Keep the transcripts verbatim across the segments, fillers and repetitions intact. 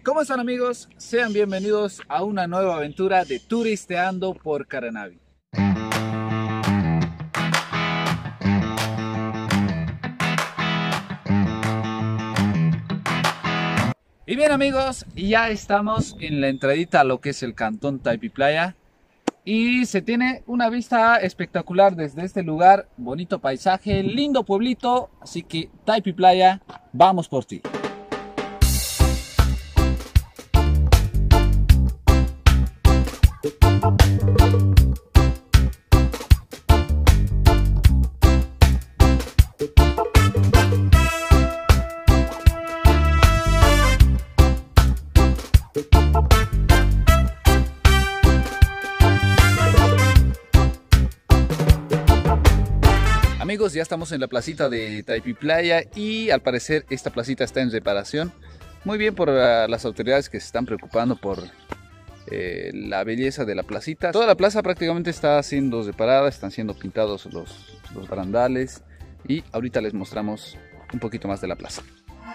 ¿Cómo están, amigos? Sean bienvenidos a una nueva aventura de Turisteando por Caranavi. Y bien, amigos, ya estamos en la entradita a lo que es el cantón Taypi-Playa. Y se tiene una vista espectacular desde este lugar, bonito paisaje, lindo pueblito, así que Taypi-Playa, vamos por ti. Amigos, ya estamos en la placita de Taypi-Playa y al parecer esta placita está en reparación. Muy bien por uh, las autoridades que se están preocupando por eh, la belleza de la placita. Toda la plaza prácticamente está siendo reparada, están siendo pintados los, los barandales y ahorita les mostramos un poquito más de la plaza.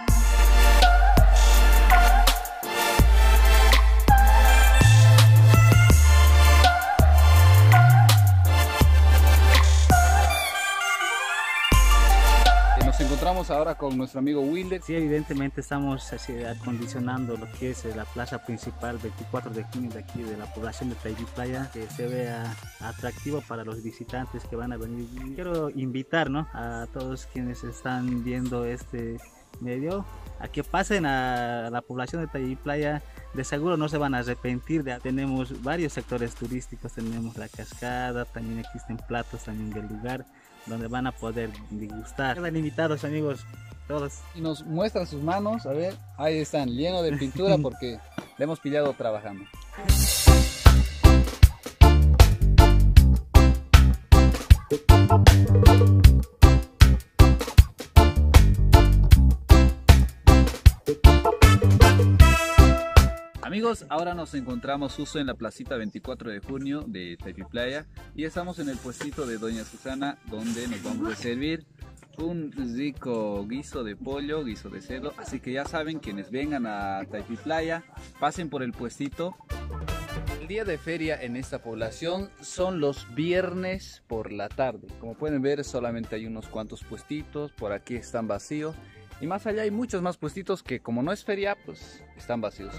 Encontramos ahora con nuestro amigo Wilder. Sí, evidentemente estamos así, acondicionando lo que es la plaza principal veinticuatro de junio de aquí de la población de Taypi-Playa, que se vea atractivo para los visitantes que van a venir. Quiero invitar, ¿no?, a todos quienes están viendo este medio a que pasen a la población de Taypi-Playa. De seguro no se van a arrepentir. De, tenemos varios sectores turísticos, tenemos la cascada, también existen platos también del lugar donde van a poder degustar. Quedan invitados, amigos, todos. Y nos muestran sus manos, a ver, ahí están, llenos de pintura porque le hemos pillado trabajando. Amigos, ahora nos encontramos justo en la placita veinticuatro de junio de Taypi-Playa y estamos en el puestito de Doña Susana, donde nos vamos a servir un rico guiso de pollo, guiso de cerdo. Así que ya saben, quienes vengan a Taypi-Playa, pasen por el puestito. El día de feria en esta población son los viernes por la tarde. Como pueden ver, solamente hay unos cuantos puestitos, por aquí están vacíos. Y más allá hay muchos más puestitos que, como no es feria, pues están vacíos.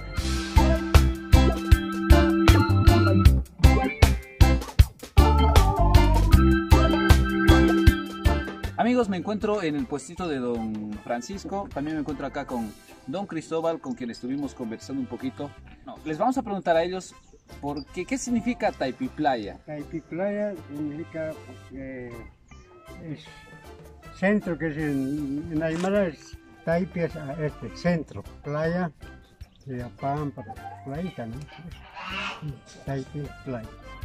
Amigos, me encuentro en el puestito de Don Francisco. También me encuentro acá con Don Cristóbal, con quien estuvimos conversando un poquito. No, les vamos a preguntar a ellos por qué, qué significa Taypi-Playa. Taypi-Playa significa eh, es centro, que es en, en Aymara es Taypi, es este, centro, playa, de Pampa, playita, ¿no? Taypi-Playa.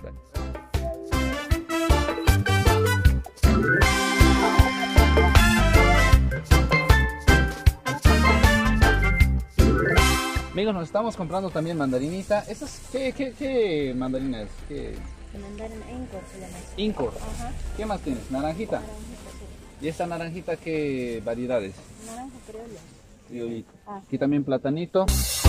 Amigos, nos estamos comprando también mandarinita. ¿Esas qué, qué, qué mandarina es? ¿Qué? Mandarina Incor se llama. Incor. Ajá. ¿Qué más tienes? ¿Naranjita? Naranjita, sí. ¿Y esta naranjita qué variedades? Naranja criolla. Criollito. Ah. Aquí también platanito.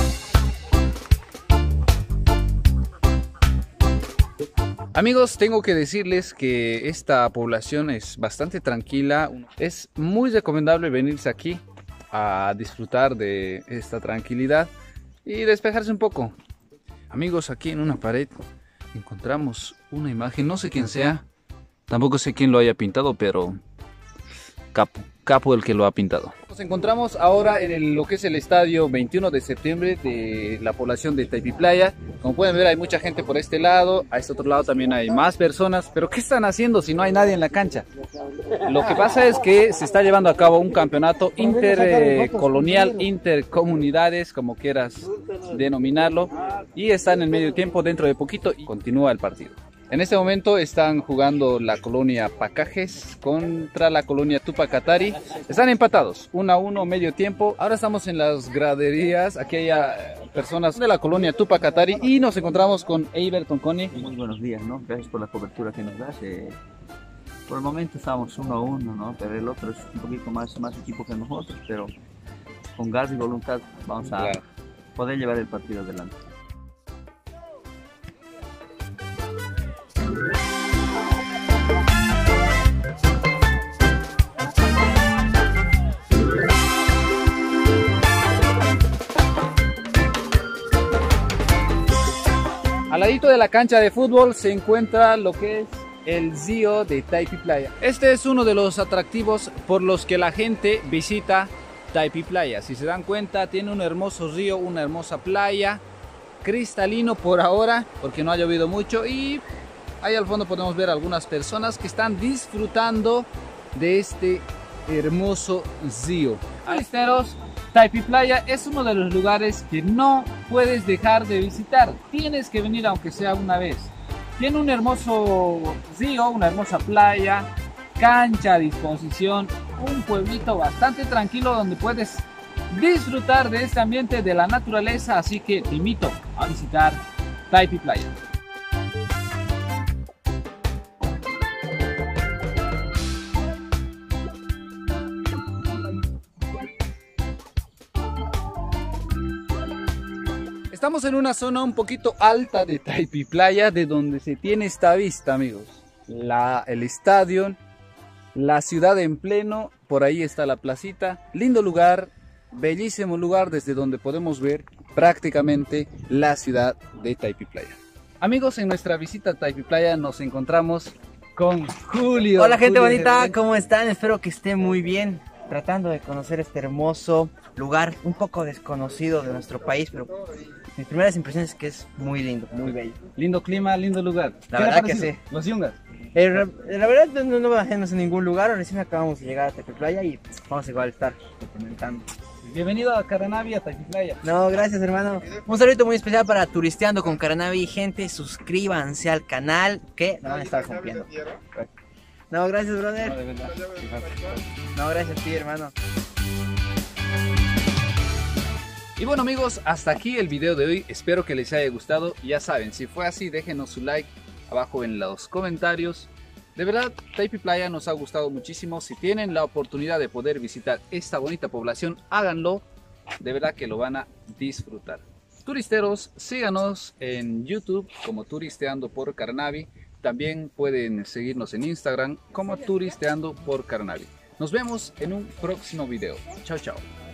Amigos, tengo que decirles que esta población es bastante tranquila. Es muy recomendable venirse aquí a disfrutar de esta tranquilidad y despejarse un poco. Amigos, aquí en una pared encontramos una imagen, no sé quién sea, tampoco sé quién lo haya pintado, pero capo, capo el que lo ha pintado. Nos encontramos ahora en el, lo que es el estadio veintiuno de septiembre de la población de Taypi-Playa. Como pueden ver, hay mucha gente por este lado, a este otro lado también hay más personas, pero ¿qué están haciendo si no hay nadie en la cancha? Lo que pasa es que se está llevando a cabo un campeonato intercolonial, eh, intercomunidades, como quieras denominarlo, y está en el medio tiempo. Dentro de poquito y continúa el partido. En este momento están jugando la colonia Pacajes contra la colonia Tupacatari. Están empatados, uno a uno, medio tiempo. Ahora estamos en las graderías. Aquí hay personas de la colonia Tupacatari y nos encontramos con Eiberton Coni. Muy buenos días, ¿no? Gracias por la cobertura que nos das. Eh, por el momento estamos uno a uno, ¿no? Pero el otro es un poquito más, más equipo que nosotros, pero con gas y voluntad vamos a, Claro. poder llevar el partido adelante. Al ladito de la cancha de fútbol se encuentra lo que es el río de Taipi Playa. Este es uno de los atractivos por los que la gente visita Taipi Playa. Si se dan cuenta, tiene un hermoso río, una hermosa playa, cristalino por ahora porque no ha llovido mucho, y ahí al fondo podemos ver algunas personas que están disfrutando de este hermoso río. Turisteros, Taipi Playa es uno de los lugares que no puedes dejar de visitar. Tienes que venir aunque sea una vez. Tiene un hermoso río, una hermosa playa, cancha a disposición, un pueblito bastante tranquilo donde puedes disfrutar de este ambiente de la naturaleza. Así que te invito a visitar Taipi Playa. Estamos en una zona un poquito alta de Taipi Playa, de donde se tiene esta vista, amigos. La, el estadio, la ciudad en pleno, por ahí está la placita. Lindo lugar, bellísimo lugar desde donde podemos ver prácticamente la ciudad de Taipi Playa. Amigos, en nuestra visita a Taipi Playa nos encontramos con Julio. Hola gente Julio bonita, Herrera. ¿cómo están? Espero que estén muy bien, tratando de conocer este hermoso lugar, un poco desconocido de nuestro país, pero mis primeras impresiones es que es muy lindo, muy bello. Lindo clima, lindo lugar. La ¿Qué le ha verdad que parecido? sí. Los Yungas. Eh, la, la verdad no, no bajemos en ningún lugar, recién acabamos de llegar a Taipi Playa y vamos igual a estar documentando. Bienvenido a Caranavi, a Taipi Playa. No, gracias hermano. Un saludo muy especial para Turisteando con Caranavi, gente, suscríbanse al canal que no van a estar cumpliendo. No, gracias No, brother. de verdad. No, gracias a ti hermano. Y bueno amigos, hasta aquí el video de hoy, espero que les haya gustado. Ya saben, si fue así, déjenos su like abajo en los comentarios. De verdad, Taipi Playa nos ha gustado muchísimo. Si tienen la oportunidad de poder visitar esta bonita población, háganlo. De verdad que lo van a disfrutar. Turisteros, síganos en YouTube como Turisteando por Caranavi. También pueden seguirnos en Instagram como Turisteando por Caranavi. Nos vemos en un próximo video. Chao, chao.